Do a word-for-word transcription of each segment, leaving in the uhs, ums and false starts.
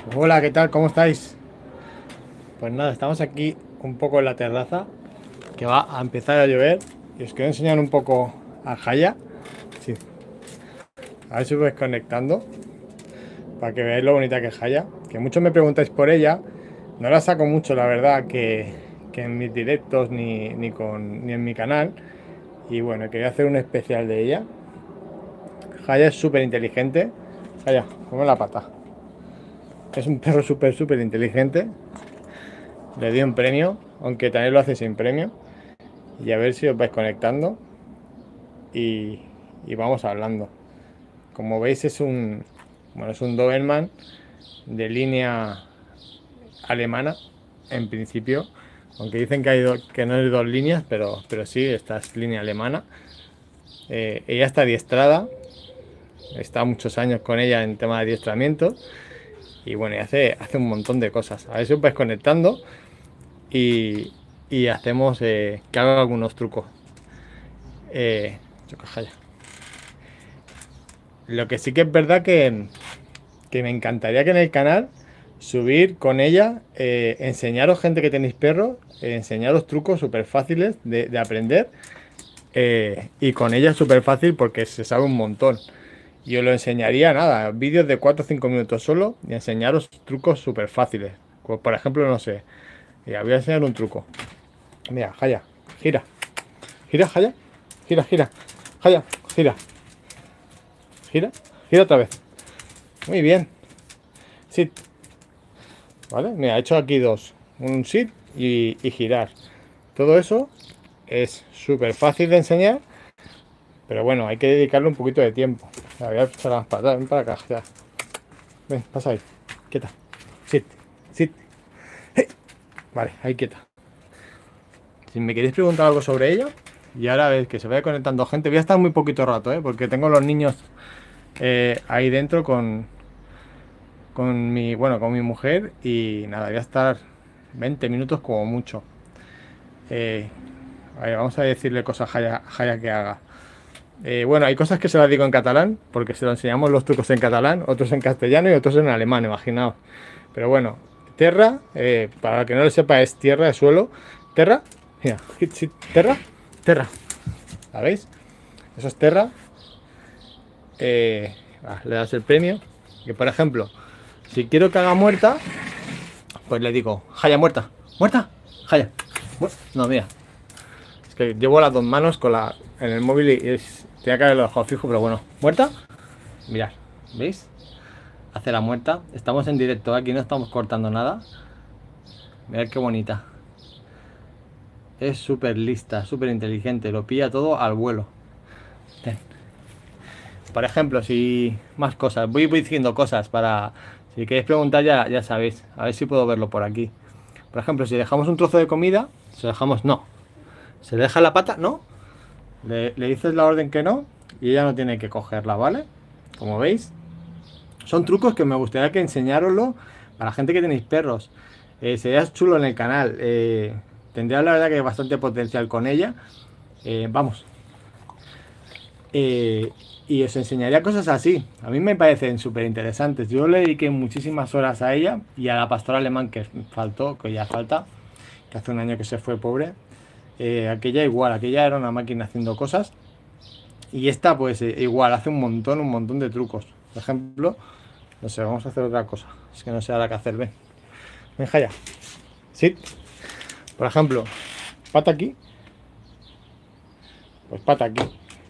Hola, ¿qué tal? ¿Cómo estáis? Pues nada, estamos aquí un poco en la terraza, que va a empezar a llover, y os quiero enseñar un poco a Jaya. Sí, a ver si os vais conectando, para que veáis lo bonita que es Jaya. Que muchos me preguntáis por ella, no la saco mucho, la verdad, que, que en mis directos ni, ni, con, ni en mi canal. Y bueno, quería hacer un especial de ella. Jaya es súper inteligente. Jaya, come la pata. Es un perro súper, súper inteligente. Le di un premio, aunque también lo hace sin premio. Y a ver si os vais conectando y, y vamos hablando. Como veis es un, bueno, es un Doberman de línea alemana, en principio, aunque dicen que, hay do, que no hay dos líneas, pero, pero sí, esta es línea alemana. Eh, ella está adiestrada, está muchos años con ella en tema de adiestramiento y bueno, y hace, hace un montón de cosas. A ver si os vais conectando y, y hacemos eh, que haga algunos trucos. Eh, Lo que sí que es verdad que, que me encantaría que en el canal subir con ella, eh, enseñaros gente que tenéis perros, eh, enseñaros trucos súper fáciles de, de aprender, eh, y con ella es súper fácil porque se sabe un montón. Yo lo enseñaría, nada, vídeos de cuatro o cinco minutos solo y enseñaros trucos súper fáciles. Como por ejemplo, no sé, mira, voy a enseñar un truco. Mira, Jaya, gira, gira, Jaya, gira, gira, Jaya, gira, gira, gira otra vez. Muy bien. Sit. ¿Vale? Mira, he hecho aquí dos. Un sit y, y girar. Todo eso es súper fácil de enseñar. Pero bueno, hay que dedicarle un poquito de tiempo. La voy a echar las patas. Ven para acá. Ya. Ven, pasa ahí. Quieta. Sit. Sit. Hey. Vale, ahí quieta. Si me queréis preguntar algo sobre ella. Y ahora ves que se vaya conectando gente. Voy a estar muy poquito rato, ¿eh? Porque tengo los niños eh, ahí dentro con, con mi, bueno, con mi mujer y nada, voy a estar veinte minutos como mucho. Eh, a ver, vamos a decirle cosas a Jaya, Jaya que haga. Eh, bueno, hay cosas que se las digo en catalán, porque se lo enseñamos los trucos en catalán, otros en castellano y otros en alemán, imaginaos. Pero bueno, terra, eh, para el que no lo sepa, es tierra, es suelo. Terra, mira, terra, terra. ¿La veis? Eso es terra. Eh, ah, le das el premio. Que por ejemplo, si quiero que haga muerta, pues le digo, Jaya, muerta, muerta, Jaya. No, mira, es que llevo las dos manos con la en el móvil y es, tenía que haberlo dejado fijo, pero bueno, muerta. Mirad, ¿veis? Hace la muerta. Estamos en directo, aquí no estamos cortando nada. Mirad qué bonita. Es súper lista, súper inteligente, lo pilla todo al vuelo. Ten. Por ejemplo, si más cosas, voy, voy diciendo cosas para, si queréis preguntar ya, ya sabéis, a ver si puedo verlo por aquí. Por ejemplo, si dejamos un trozo de comida, se dejamos no. Se deja la pata, no. Le, le dices la orden que no y ella no tiene que cogerla, ¿vale? Como veis, son trucos que me gustaría que enseñároslo para la gente que tenéis perros. Eh, sería chulo en el canal. Eh, tendría la verdad que bastante potencial con ella. Eh, vamos. Eh, y os enseñaría cosas así. A mí me parecen súper interesantes. Yo le dediqué muchísimas horas a ella y a la pastora alemán que faltó, que ya falta, que hace un año que se fue, pobre. Eh, aquella igual, aquella era una máquina haciendo cosas. Y esta pues eh, igual, hace un montón, un montón de trucos. Por ejemplo, no sé, vamos a hacer otra cosa. Es que no sé ahora qué hacer, ven. Ven, Jaya. Sit. Por ejemplo, pata aquí. Pues pata aquí.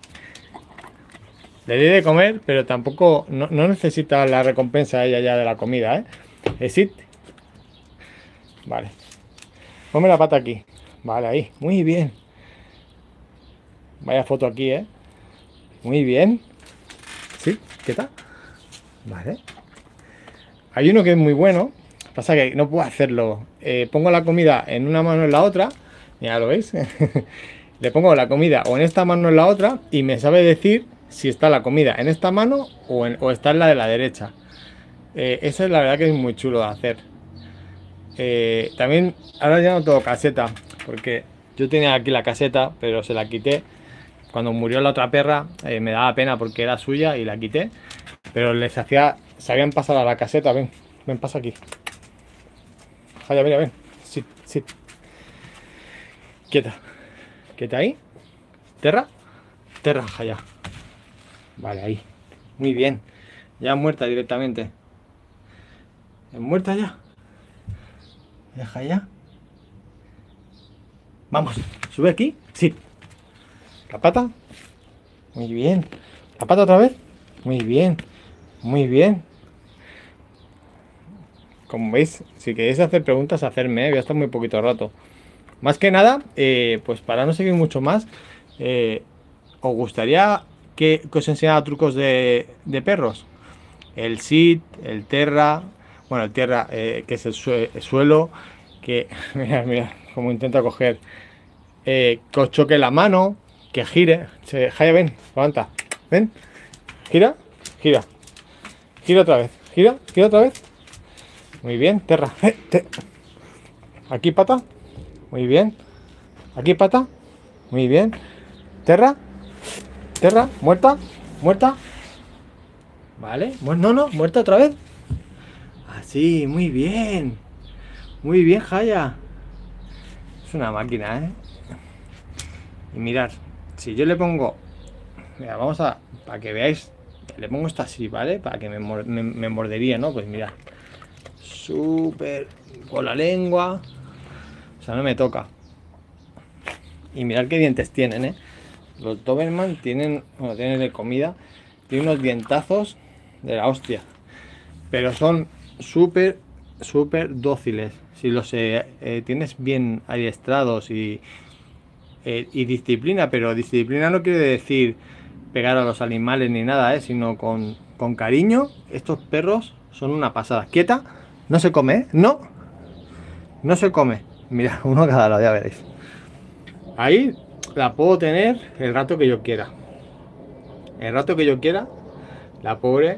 Le di de comer, pero tampoco, no, no necesita la recompensa ella ya de la comida, ¿eh? Eh, sit. Vale. Ponme la pata aquí. Vale, ahí. Muy bien. Vaya foto aquí, ¿eh? Muy bien. ¿Sí? ¿Qué tal? Vale. Hay uno que es muy bueno. Pasa que no puedo hacerlo. Eh, pongo la comida en una mano en la otra. Ya lo veis. Le pongo la comida o en esta mano o en la otra y me sabe decir si está la comida en esta mano o, en, o está en la de la derecha. Eh, eso es la verdad que es muy chulo de hacer. Eh, también ahora ya no tengo caseta porque yo tenía aquí la caseta pero se la quité. Cuando murió la otra perra eh, me daba pena porque era suya y la quité. Pero les hacía, se habían pasado a la caseta, ven, ven, pasa aquí. Jaya, mira, ven. Sit, sit. Quieta. Quieta ahí. Terra. Terra, Jaya. Vale, ahí. Muy bien. Ya muerta directamente. ¿Es muerta ya? Deja ya. Vamos, sube aquí. Sí. La pata. Muy bien. La pata otra vez. Muy bien. Muy bien. Como veis, si queréis hacer preguntas, hacerme, ¿eh? Voy a estar muy poquito rato. Más que nada, eh, pues para no seguir mucho más, eh, ¿os gustaría que, que os enseñara trucos de, de perros? El sit, el terra, bueno, el terra, eh, que es el, sue el suelo, que, mira, mira, como intenta coger, eh, que os choque la mano, que gire, se, Jaya, ven, levanta, ven, gira, gira, gira otra vez, gira, gira otra vez, muy bien, terra, eh, te. Aquí pata, muy bien, aquí pata, muy bien, terra, terra, muerta, muerta. Vale, no, no, muerta otra vez. Así, muy bien. Muy bien, Jaya. Es una máquina, ¿eh? Y mirad, si yo le pongo... Mira, vamos a... Para que veáis, le pongo esto así, ¿vale? Para que me, me, me mordería, ¿no? Pues mirad. Súper... Con la lengua. O sea, no me toca. Y mirad qué dientes tienen, ¿eh? Los Doberman tienen... Bueno, tienen de comida. Tienen unos dientazos de la hostia, pero son súper súper dóciles si los eh, eh, tienes bien adiestrados y, eh, y disciplina. Pero disciplina no quiere decir pegar a los animales ni nada, eh, sino con, con cariño. Estos perros son una pasada. Quieta, no se come, ¿eh? no no se come. Mira, uno cada lado, ya veréis. Ahí la puedo tener el rato que yo quiera, el rato que yo quiera. La pobre.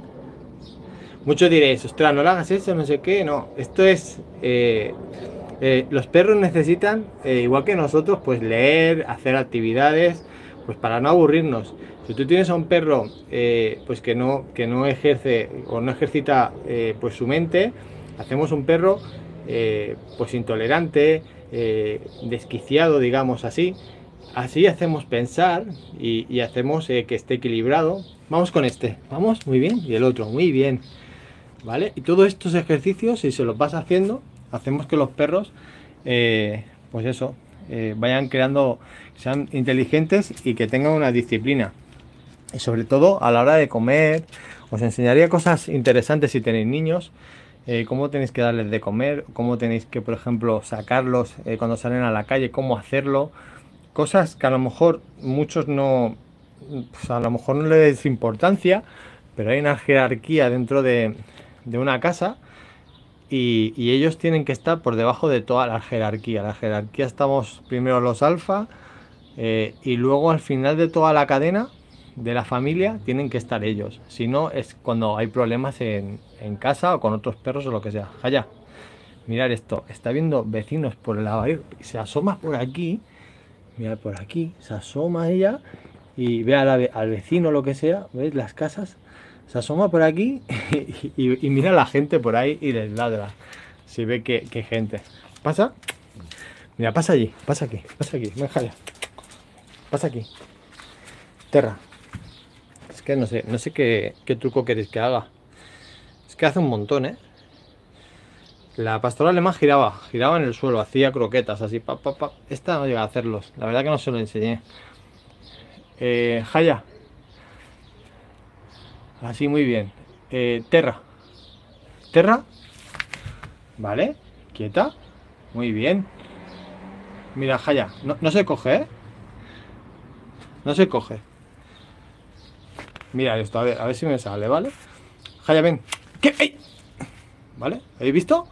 Muchos diréis, ostras, no le hagas eso, no sé qué. No, esto es... Eh, eh, los perros necesitan, eh, igual que nosotros, pues leer, hacer actividades, pues para no aburrirnos. Si tú tienes a un perro eh, pues que no, que no ejerce o no ejercita eh, pues su mente, hacemos un perro eh, pues intolerante, eh, desquiciado, digamos así. Así hacemos pensar y, y hacemos eh, que esté equilibrado. Vamos con este, vamos, muy bien, y el otro, muy bien, ¿vale? Y todos estos ejercicios, si se los vas haciendo, hacemos que los perros, eh, pues eso, eh, vayan creando, sean inteligentes y que tengan una disciplina. Y sobre todo a la hora de comer, os enseñaría cosas interesantes si tenéis niños, eh, cómo tenéis que darles de comer, cómo tenéis que, por ejemplo, sacarlos eh, cuando salen a la calle, cómo hacerlo. Cosas que a lo mejor muchos no, pues a lo mejor no les des importancia, pero hay una jerarquía dentro de, de una casa y, y ellos tienen que estar por debajo de toda la jerarquía. La jerarquía estamos primero los alfa eh, y luego al final de toda la cadena de la familia tienen que estar ellos. Si no, es cuando hay problemas en, en casa o con otros perros o lo que sea. Jaya, mirad esto, está viendo vecinos por el lavadero y se asoma por aquí. Mira, por aquí se asoma ella y ve a la, al vecino, lo que sea, ¿veis? Las casas, se asoma por aquí y, y, y mira a la gente por ahí y les ladra. Si ve que, que gente pasa, mira, pasa allí, pasa aquí, pasa aquí, ven, Jaya, pasa aquí, Terra. Es que no sé, no sé qué, qué truco queréis que haga. Es que hace un montón, ¿eh? La pastora alemán giraba, giraba en el suelo, hacía croquetas, así, pa, pa, pa. Esta no llega a hacerlos, la verdad que no se lo enseñé. Eh, Jaya. Así, muy bien. Eh, Terra. Terra. Vale, quieta. Muy bien. Mira, Jaya, no, no se coge, ¿eh? No se coge. Mira esto, a ver, a ver si me sale, ¿vale? Jaya, ven. ¿Qué? ¡Ey! ¿Vale? ¿Habéis visto?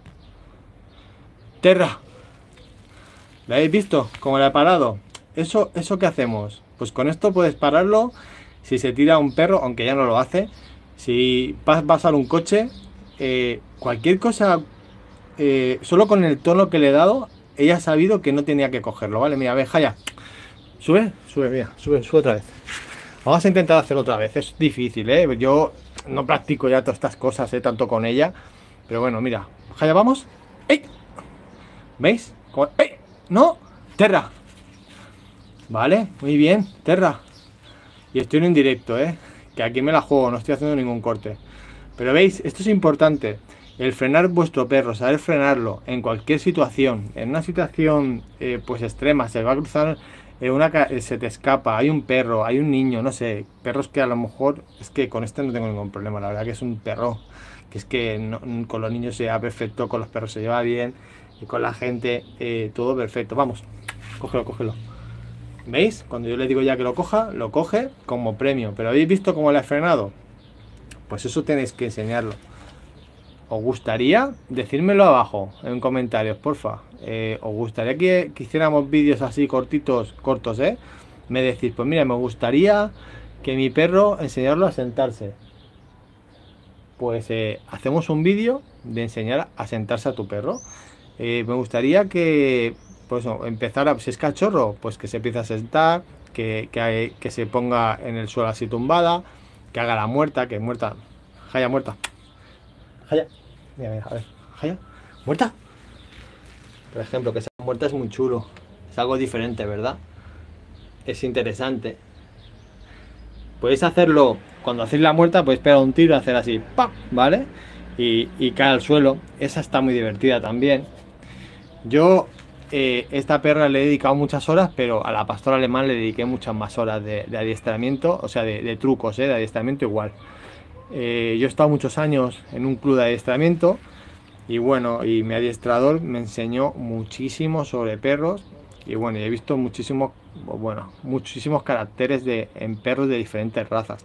Terra, ¿la habéis visto? Como la he parado. ¿Eso, ¿Eso qué hacemos? Pues con esto puedes pararlo. Si se tira un perro, aunque ya no lo hace. Si va a pasar un coche, eh, cualquier cosa, eh, solo con el tono que le he dado, ella ha sabido que no tenía que cogerlo, ¿vale? Mira, ve, Jaya, sube, sube, mira, sube, sube otra vez. Vamos a intentar hacerlo otra vez. Es difícil, ¿eh? Yo no practico ya todas estas cosas, ¿eh? Tanto con ella. Pero bueno, mira, allá vamos. ¡Ey! ¿Veis? ¡Ey! ¡No! ¡Terra! Vale, muy bien, Terra. Y estoy en un directo, ¿eh? Que aquí me la juego, no estoy haciendo ningún corte. Pero veis, esto es importante. El frenar vuestro perro, saber frenarlo en cualquier situación. En una situación eh, pues extrema, se va a cruzar, eh, una, eh, se te escapa, hay un perro, hay un niño, no sé. Perros que a lo mejor, es que con este no tengo ningún problema, la verdad que es un perro. Que es que no, con los niños se lleva perfecto, con los perros se lleva bien. Y con la gente, eh, todo perfecto. Vamos, cógelo, cógelo. ¿Veis? Cuando yo le digo ya que lo coja, lo coge como premio. Pero ¿habéis visto cómo le he frenado? Pues eso tenéis que enseñarlo. ¿Os gustaría? Decírmelo abajo en comentarios, porfa. Eh, ¿Os gustaría que, que hiciéramos vídeos así cortitos, cortos, eh? Me decís, pues mira, me gustaría que mi perro enseñarlo a sentarse. Pues eh, hacemos un vídeo de enseñar a sentarse a tu perro. Eh, me gustaría que, pues no, empezara, si es cachorro, pues que se empiece a sentar, que, que, que se ponga en el suelo así tumbada, que haga la muerta, que muerta, Jaya muerta, Jaya, mira, mira, a ver, Jaya, muerta. Por ejemplo, que esa muerta es muy chulo, es algo diferente, ¿verdad? Es interesante. Podéis hacerlo, cuando hacéis la muerta, podéis pegar un tiro, hacer así, ¡pam! ¿Vale? Y, y cae al suelo, esa está muy divertida también. Yo, eh, esta perra le he dedicado muchas horas, pero a la pastora alemán le dediqué muchas más horas de, de adiestramiento, o sea, de, de trucos, ¿eh? De adiestramiento igual. Eh, yo he estado muchos años en un club de adiestramiento y bueno, y mi adiestrador me enseñó muchísimo sobre perros y bueno, y he visto muchísimos, bueno, muchísimos caracteres de, en perros de diferentes razas.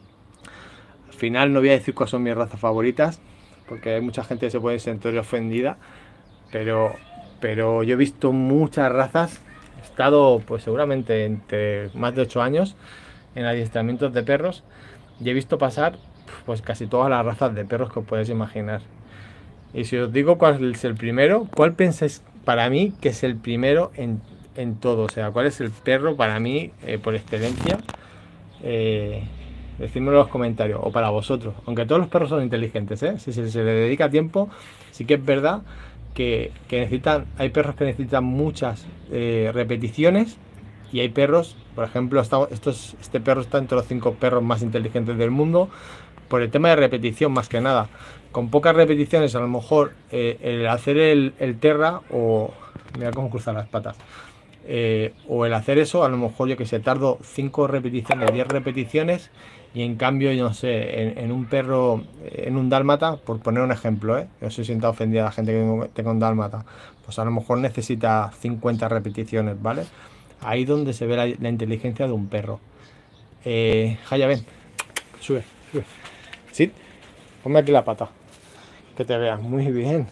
Al final no voy a decir cuáles son mis razas favoritas, porque hay mucha gente que se puede sentir ofendida, pero, pero yo he visto muchas razas, he estado pues seguramente entre más de ocho años en adiestramientos de perros y he visto pasar pues casi todas las razas de perros que os podéis imaginar. Y si os digo cuál es el primero, ¿cuál pensáis para mí que es el primero en, en todo? O sea, ¿cuál es el perro para mí eh, por excelencia? Eh, decídmelo en los comentarios, o para vosotros. Aunque todos los perros son inteligentes, ¿eh? Si se, se le dedica tiempo, sí que es verdad que, que necesitan, hay perros que necesitan muchas eh, repeticiones y hay perros, por ejemplo, está, estos, este perro está entre los cinco perros más inteligentes del mundo por el tema de repetición más que nada. Con pocas repeticiones a lo mejor eh, el hacer el, el terra o... mira cómo cruzar las patas. Eh, o el hacer eso, a lo mejor yo que sé, tardo cinco repeticiones, diez repeticiones y en cambio, yo no sé, en, en un perro, en un dálmata, por poner un ejemplo, ¿eh? Yo soy sienta ofendida a la gente que tenga un dálmata, pues a lo mejor necesita cincuenta repeticiones, ¿vale? Ahí donde se ve la, la inteligencia de un perro. Eh, Jaya, ven, sube, sube. Sí, ponme aquí la pata, que te veas. Muy bien,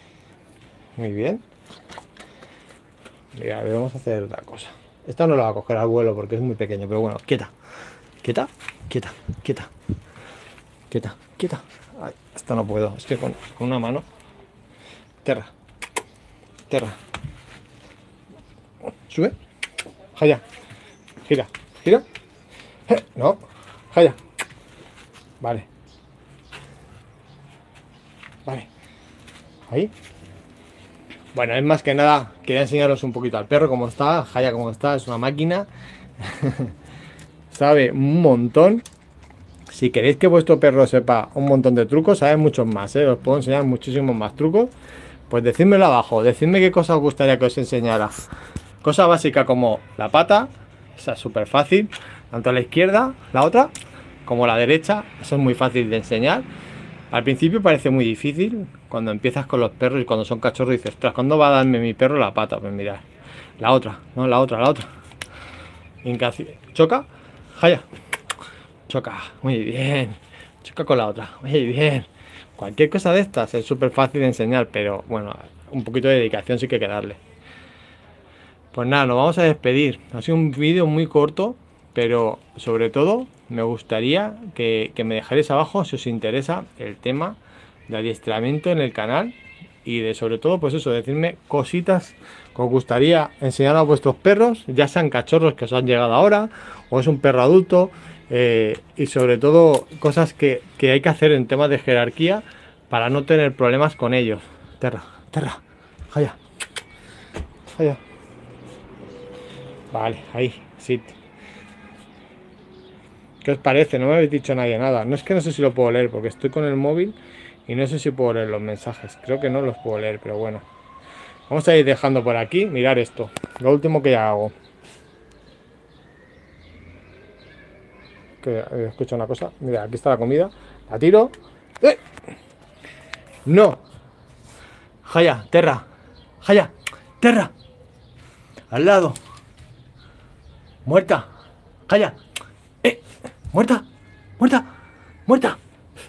muy bien. Mira, vamos a hacer otra cosa. Esta no la va a coger al vuelo porque es muy pequeño, pero bueno, quieta, quieta, quieta, quieta, quieta, quieta. Ay, esta no puedo, es que con, con una mano. Terra, terra. Sube. Jaya, gira, gira. Eh, no, Jaya. Vale. Vale. Ahí. Bueno, es más que nada, quería enseñaros un poquito al perro cómo está, Jaya cómo está, es una máquina. Sabe un montón. Si queréis que vuestro perro sepa un montón de trucos, sabe muchos más, ¿eh? Os puedo enseñar muchísimos más trucos. Pues decídmelo abajo, decidme qué cosa os gustaría que os enseñara. Cosa básica como la pata, esa es súper fácil, tanto a la izquierda, la otra, como a la derecha, eso es muy fácil de enseñar. Al principio parece muy difícil, cuando empiezas con los perros y cuando son cachorros dices, ostras, ¿cuándo va a darme mi perro la pata? Pues mirad, la otra, no, la otra, la otra. Choca, Jaya, choca, muy bien, choca con la otra, muy bien. Cualquier cosa de estas es súper fácil de enseñar, pero bueno, un poquito de dedicación sí que hay que darle. Pues nada, nos vamos a despedir. Ha sido un vídeo muy corto, pero sobre todo me gustaría que, que me dejaréis abajo si os interesa el tema de adiestramiento en el canal y de sobre todo, pues eso, decirme cositas que os gustaría enseñar a vuestros perros, ya sean cachorros que os han llegado ahora o es un perro adulto, eh, y sobre todo cosas que, que hay que hacer en temas de jerarquía para no tener problemas con ellos. Terra, Terra, Jaya, Jaya. Vale, ahí, sí. ¿Qué os parece? No me habéis dicho nadie nada. No es que no sé si lo puedo leer porque estoy con el móvil y no sé si puedo leer los mensajes. Creo que no los puedo leer, pero bueno. Vamos a ir dejando por aquí. Mirar esto. Lo último que ya hago. Que eh, escucha una cosa. Mira, aquí está la comida. La tiro. ¡Eh! ¡No! Jaya, Terra. Jaya, Terra. Al lado. Muerta. Jaya. ¡Eh! Muerta. Muerta. Muerta.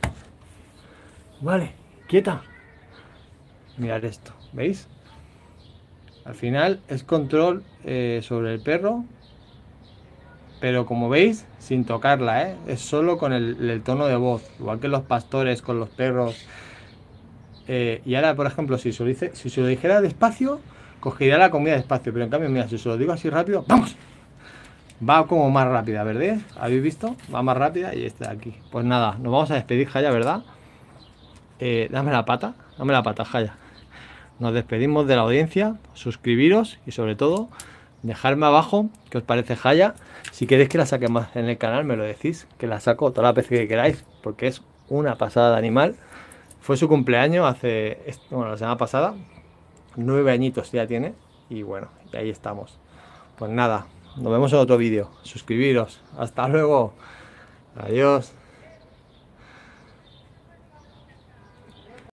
Vale, quieta. Mirad esto. ¿Veis? Al final es control eh, sobre el perro. Pero como veis, sin tocarla, ¿eh? Es solo con el, el tono de voz. Igual que los pastores con los perros. Eh, y ahora, por ejemplo, si se, lo dice, si se lo dijera despacio, cogería la comida despacio. Pero en cambio, mira, si se lo digo así rápido, ¡vamos! Va como más rápida, ¿verdad? ¿Habéis visto? Va más rápida y está aquí. Pues nada, nos vamos a despedir, Jaya, ¿verdad? Eh, dame la pata, dame la pata, Jaya. Nos despedimos de la audiencia. Suscribiros y sobre todo, dejadme abajo qué os parece Jaya. Si queréis que la saque más en el canal, me lo decís, que la saco todas las veces que queráis, porque es una pasada de animal. Fue su cumpleaños hace, bueno, la semana pasada. Nueve añitos ya tiene. Y bueno, y ahí estamos. Pues nada, nos vemos en otro vídeo. Suscribiros. Hasta luego. Adiós.